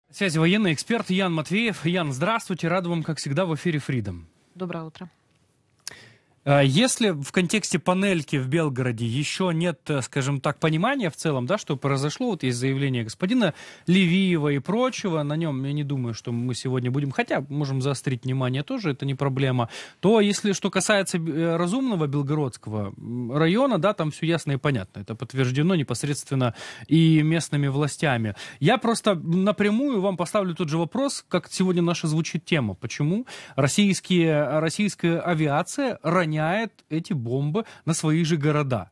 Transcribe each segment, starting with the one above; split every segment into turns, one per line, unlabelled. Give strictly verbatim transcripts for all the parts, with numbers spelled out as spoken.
На связи военный эксперт Ян Матвеев. Ян, здравствуйте, рад вам, как всегда, в эфире Freedom.
Доброе утро.
Если в контексте панельки в Белгороде еще нет, скажем так, понимания в целом, да, что произошло, вот есть заявление господина Левиева и прочего, на нем я не думаю, что мы сегодня будем, хотя можем заострить внимание тоже, это не проблема, то если что касается разумного Белгородского района, да, там все ясно и понятно, это подтверждено непосредственно и местными властями. Я просто напрямую вам поставлю тот же вопрос, как сегодня наша звучит тема, почему российские, российская авиация роняет эти бомбы на свои же города?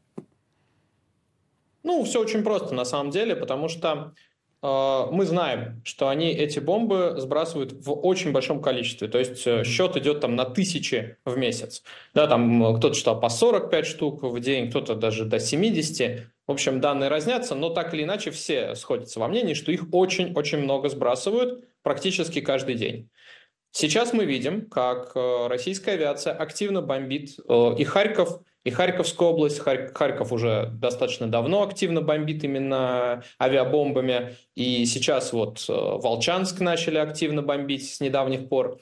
Ну, все очень просто на самом деле, потому что э, мы знаем, что они эти бомбы сбрасывают в очень большом количестве. То есть э, счет идет там на тысячи в месяц. Да, там кто-то считал по сорок пять штук в день, кто-то даже до семидесяти. В общем, данные разнятся, но так или иначе все сходятся во мнении, что их очень-очень много сбрасывают практически каждый день. Сейчас мы видим, как российская авиация активно бомбит и Харьков, и Харьковскую область. Харьков уже достаточно давно активно бомбит именно авиабомбами. И сейчас вот Волчанск начали активно бомбить с недавних пор.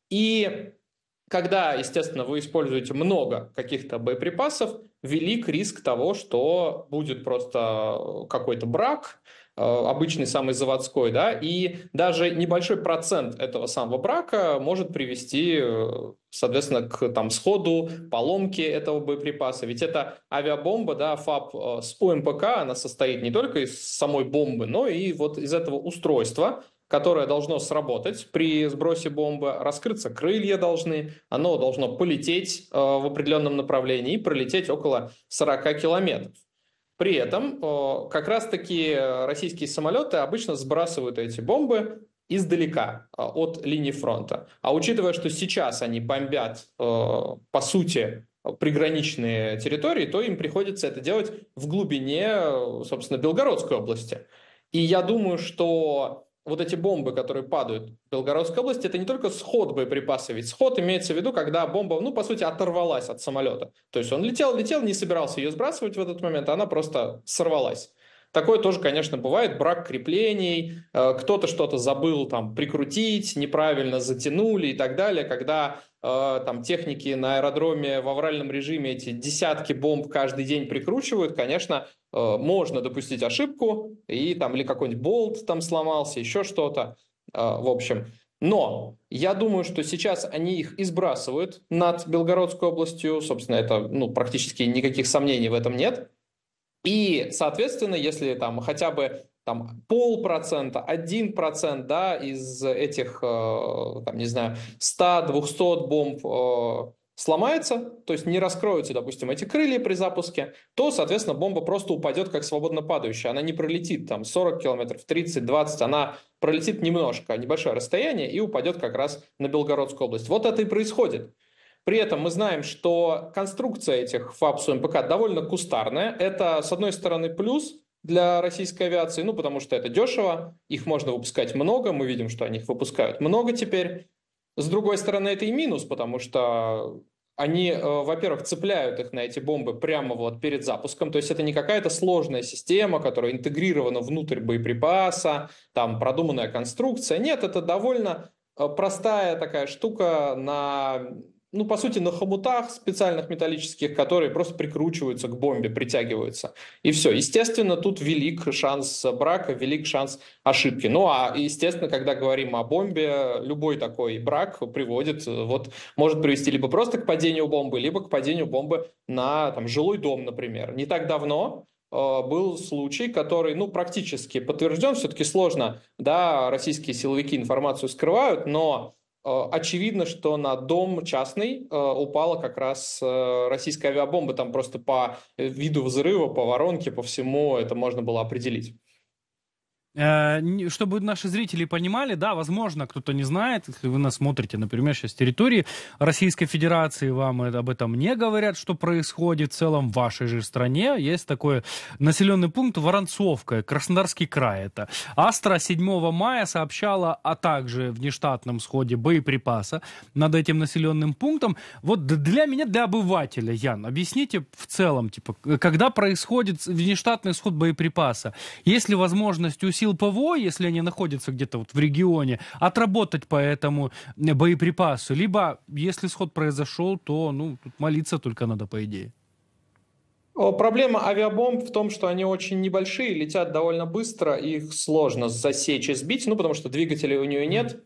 И когда, естественно, вы используете много каких-то боеприпасов, велик риск того, что будет просто какой-то брак, обычный самый заводской, да, и даже небольшой процент этого самого брака может привести, соответственно, к там, сходу, поломке этого боеприпаса. Ведь это авиабомба, да, ФАП с ОМПК, она состоит не только из самой бомбы, но и вот из этого устройства, которое должно сработать при сбросе бомбы, раскрыться крылья должны, оно должно полететь э, в определенном направлении и пролететь около сорока километров. При этом э, как раз-таки российские самолеты обычно сбрасывают эти бомбы издалека, э, от линии фронта. А учитывая, что сейчас они бомбят, э, по сути, приграничные территории, то им приходится это делать в глубине, собственно, Белгородской области. И я думаю, что вот эти бомбы, которые падают в Белгородской области, это не только сход боеприпаса, ведь сход имеется в виду, когда бомба, ну, по сути, оторвалась от самолета. То есть он летел, летел, не собирался ее сбрасывать в этот момент, а она просто сорвалась. Такое тоже, конечно, бывает, брак креплений, кто-то что-то забыл там прикрутить, неправильно затянули и так далее, когда э, там техники на аэродроме в авральном режиме эти десятки бомб каждый день прикручивают, конечно, э, можно допустить ошибку, и там или какой-нибудь болт там сломался, еще что-то, э, в общем. Но я думаю, что сейчас они их и сбрасывают над Белгородской областью, собственно, это ну, практически никаких сомнений в этом нет. И, соответственно, если там хотя бы там, полпроцента, один процент, да, из этих, э, там, не знаю, ста-двухсот бомб э, сломается, то есть не раскроются, допустим, эти крылья при запуске, то, соответственно, бомба просто упадет как свободно падающая. Она не пролетит там сорок километров, тридцать, двадцать, она пролетит немножко, небольшое расстояние и упадет как раз на Белгородскую область. Вот это и происходит. При этом мы знаем, что конструкция этих ФАП с ОМПК довольно кустарная. Это, с одной стороны, плюс для российской авиации, ну, потому что это дешево, их можно выпускать много, мы видим, что они их выпускают много теперь. С другой стороны, это и минус, потому что они, во-первых, цепляют их на эти бомбы прямо вот перед запуском, то есть это не какая-то сложная система, которая интегрирована внутрь боеприпаса, там продуманная конструкция. Нет, это довольно простая такая штука на... ну, по сути, на хомутах специальных металлических, которые просто прикручиваются к бомбе, притягиваются. И все. Естественно, тут велик шанс брака, велик шанс ошибки. Ну, а, естественно, когда говорим о бомбе, любой такой брак приводит, вот, может привести либо просто к падению бомбы, либо к падению бомбы на там, жилой дом, например. Не так давно э, был случай, который, ну, практически подтвержден. Все-таки сложно, да, российские силовики информацию скрывают, но очевидно, что на дом частный упала как раз российская авиабомба. Там просто по виду взрыва, по воронке, по всему это можно было определить.
Чтобы наши зрители понимали, да, возможно, кто-то не знает, если вы нас смотрите, например, сейчас с территории Российской Федерации, вам об этом не говорят, что происходит в целом в вашей же стране. Есть такой населенный пункт Воронцовка, Краснодарский край это. Астра седьмого мая сообщала о также внештатном сходе боеприпаса над этим населенным пунктом. Вот для меня, для обывателя, Ян, объясните в целом, типа, когда происходит внештатный сход боеприпаса, есть ли возможность усилить сил ПВО, если они находятся где-то вот в регионе, отработать по этому боеприпасу, либо, если сход произошел, то, ну, тут молиться только надо, по идее.
Проблема авиабомб в том, что они очень небольшие, летят довольно быстро, их сложно засечь и сбить, ну, потому что двигателей у нее нет.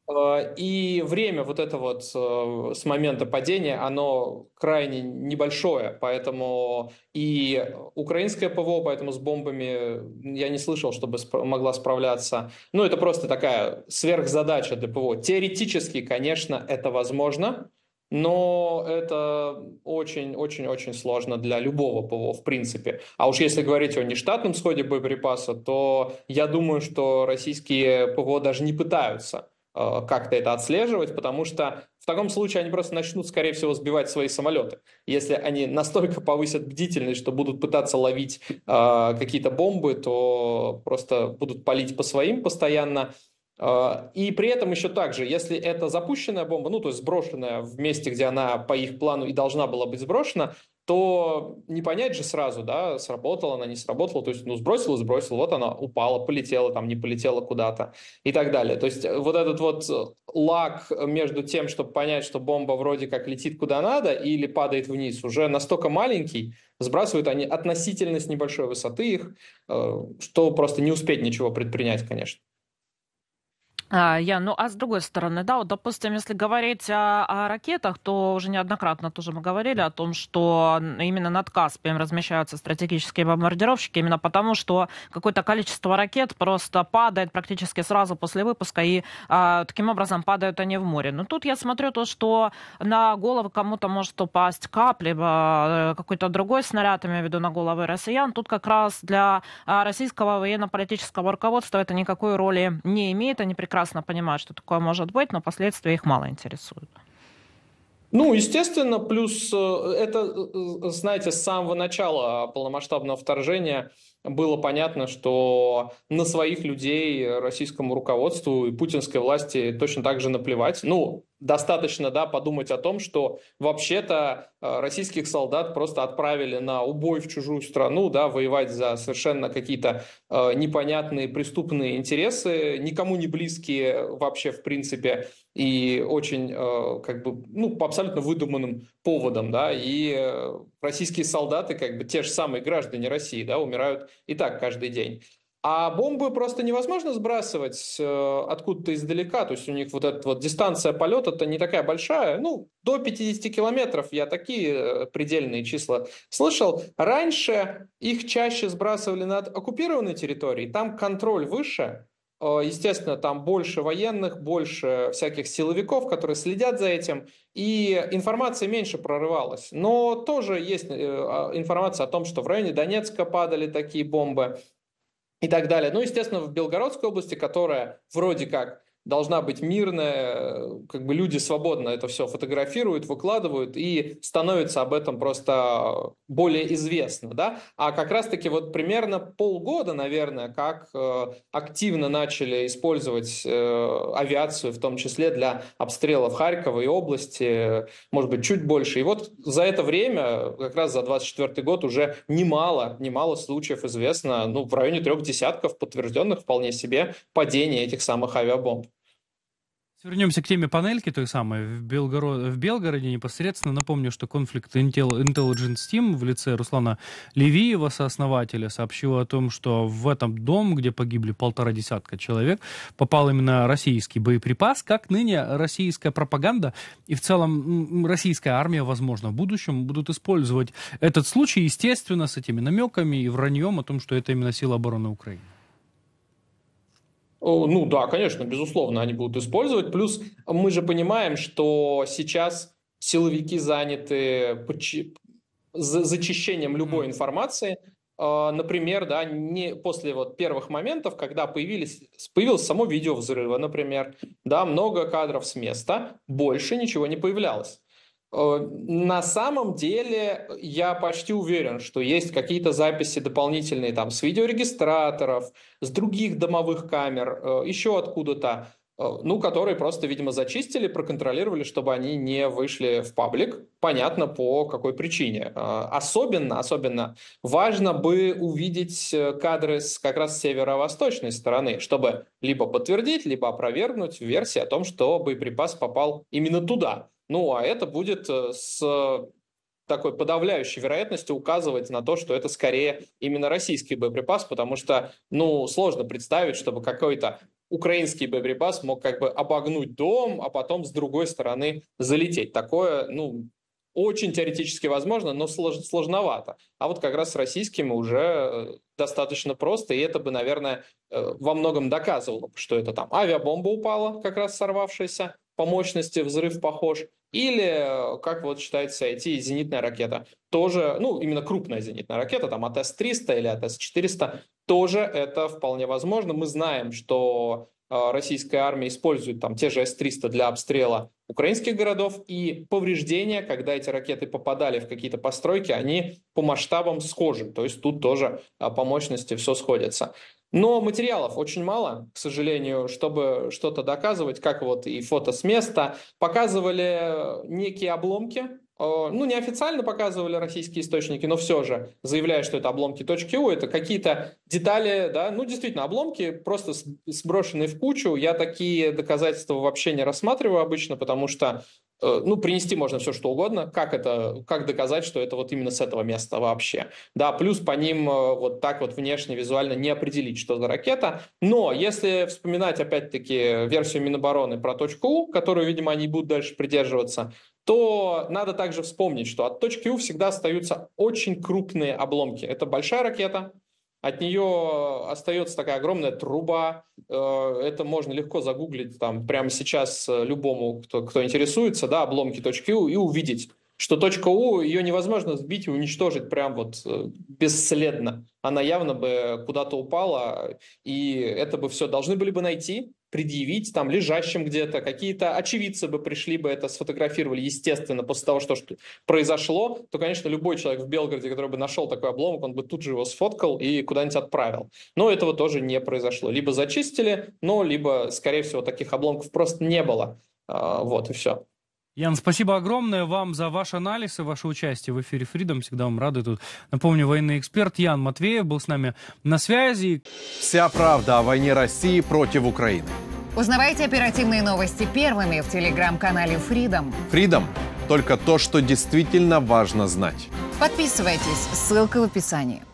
И время вот это вот с момента падения, оно крайне небольшое, поэтому и украинское ПВО, поэтому с бомбами я не слышал, чтобы могла справляться. Ну, это просто такая сверхзадача для ПВО. Теоретически, конечно, это возможно, но это очень-очень-очень сложно для любого ПВО, в принципе. А уж если говорить о нештатном сходе боеприпаса, то я думаю, что российские ПВО даже не пытаются как-то это отслеживать, потому что в таком случае они просто начнут, скорее всего, сбивать свои самолеты. Если они настолько повысят бдительность, что будут пытаться ловить э, какие-то бомбы, то просто будут палить по своим постоянно. Э, и при этом еще также, если это запущенная бомба, ну то есть сброшенная в месте, где она по их плану и должна была быть сброшена, то не понять же сразу, да, сработала она, не сработала, то есть, ну, сбросила, сбросила, вот она упала, полетела, там, не полетела куда-то и так далее. То есть вот этот вот лаг между тем, чтобы понять, что бомба вроде как летит куда надо или падает вниз, уже настолько маленький, сбрасывают они относительно с небольшой высоты их, что просто не успеть ничего предпринять, конечно.
А, Я, ну а с другой стороны, да, вот, допустим, если говорить о, о ракетах, то уже неоднократно тоже мы говорили о том, что именно над Каспием размещаются стратегические бомбардировщики, именно потому, что какое-то количество ракет просто падает практически сразу после выпуска, и а, таким образом падают они в море. Но тут я смотрю то, что на головы кому-то может упасть кап, либо какой-то другой снаряд, имею в виду на головы россиян. Тут как раз для а, российского военно-политического руководства это никакой роли не имеет, они прекрасно понимают, что такое может быть, но последствия их мало интересуют.
Ну, естественно, плюс это, знаете, с самого начала полномасштабного вторжения было понятно, что на своих людей российскому руководству и путинской власти точно так же наплевать. Ну, достаточно, да, подумать о том, что вообще-то российских солдат просто отправили на убой в чужую страну, да, воевать за совершенно какие-то э, непонятные преступные интересы, никому не близкие вообще в принципе и очень э, как бы, ну, по абсолютно выдуманным поводам, да, и э, российские солдаты, как бы те же самые граждане России, да, умирают и так каждый день. А бомбы просто невозможно сбрасывать э, откуда-то издалека, то есть у них вот эта вот дистанция полета-то не такая большая, ну, до пятидесяти километров, я такие э, предельные числа слышал. Раньше их чаще сбрасывали над оккупированной территорией, там контроль выше, э, естественно, там больше военных, больше всяких силовиков, которые следят за этим, и информация меньше прорывалась. Но тоже есть э, информация о том, что в районе Донецка падали такие бомбы, и так далее. Ну, естественно, в Белгородской области, которая вроде как должна быть мирная, как бы люди свободно это все фотографируют, выкладывают, и становится об этом просто более известно, да. А как раз-таки вот примерно полгода, наверное, как э, активно начали использовать э, авиацию, в том числе для обстрелов Харькова и области, может быть, чуть больше. И вот за это время, как раз за двадцать четвёртый год, уже немало, немало случаев известно, ну, в районе трех десятков подтвержденных вполне себе падений этих самых авиабомб.
Вернемся к теме панельки той самой в, Белгород... в Белгороде непосредственно. Напомню, что конфликт Intel... Intelligence Team в лице Руслана Левиева, сооснователя, сообщил о том, что в этом дом, где погибли полтора десятка человек, попал именно российский боеприпас, как ныне российская пропаганда и в целом российская армия, возможно, в будущем будут использовать этот случай, естественно, с этими намеками и враньем о том, что это именно сила обороны Украины.
Ну да, конечно, безусловно, они будут использовать. Плюс мы же понимаем, что сейчас силовики заняты зачищением любой информации. Например, да, не после вот первых моментов, когда появились, появилось само видео взрыва, например, да, много кадров с места, больше ничего не появлялось. На самом деле я почти уверен, что есть какие-то записи дополнительные там с видеорегистраторов, с других домовых камер, еще откуда-то. ну, которые просто, видимо, зачистили, проконтролировали, чтобы они не вышли в паблик. Понятно, по какой причине. Особенно, особенно важно бы увидеть кадры с как раз северо-восточной стороны, чтобы либо подтвердить, либо опровергнуть версии о том, что боеприпас попал именно туда. Ну, а это будет с такой подавляющей вероятностью указывать на то, что это скорее именно российский боеприпас, потому что, ну, сложно представить, чтобы какой-то украинский боеприпас мог как бы обогнуть дом, а потом с другой стороны залететь. Такое, ну, очень теоретически возможно, но слож, сложновато. А вот как раз с российскими уже достаточно просто, и это бы, наверное, во многом доказывало, что это там авиабомба упала, как раз сорвавшаяся, по мощности взрыв похож, или, как вот считается ай ти, зенитная ракета. Тоже, ну, именно крупная зенитная ракета, там от эс триста или от эс четыреста, тоже это вполне возможно. Мы знаем, что э, российская армия использует там те же эс триста для обстрела украинских городов, и повреждения, когда эти ракеты попадали в какие-то постройки, они по масштабам схожи. То есть тут тоже э, по мощности все сходится. Но материалов очень мало, к сожалению, чтобы что-то доказывать, как вот и фото с места. Показывали некие обломки, ну, неофициально показывали российские источники, но все же, заявляя, что это обломки .у, это какие-то детали, да, ну, действительно, обломки, просто сброшенные в кучу. Я такие доказательства вообще не рассматриваю обычно, потому что, ну, принести можно все, что угодно. Как это, как доказать, что это вот именно с этого места вообще? Да, плюс по ним вот так вот внешне, визуально не определить, что за ракета. Но если вспоминать, опять-таки, версию Минобороны про .у, которую, видимо, они будут дальше придерживаться, то надо также вспомнить, что от .у всегда остаются очень крупные обломки. Это большая ракета, от нее остается такая огромная труба. Это можно легко загуглить там прямо сейчас любому, кто, кто интересуется, да, обломки .у, и увидеть, что .у, ее невозможно сбить и уничтожить прям вот бесследно. Она явно бы куда-то упала, и это бы все должны были бы найти, предъявить там лежащим где-то, какие-то очевидцы бы пришли бы это сфотографировали, естественно, после того, что, что произошло, то, конечно, любой человек в Белгороде, который бы нашел такой обломок, он бы тут же его сфоткал и куда-нибудь отправил. Но этого тоже не произошло. Либо зачистили, но либо, скорее всего, таких обломков просто не было. А, вот и все.
Ян, спасибо огромное вам за ваш анализ и ваше участие в эфире Freedom. Всегда вам рады тут. Напомню, военный эксперт Ян Матвеев был с нами на связи.
Вся правда о войне России против Украины.
Узнавайте оперативные новости первыми в телеграм-канале Freedom.
Freedom – только то, что действительно важно знать.
Подписывайтесь, ссылка в описании.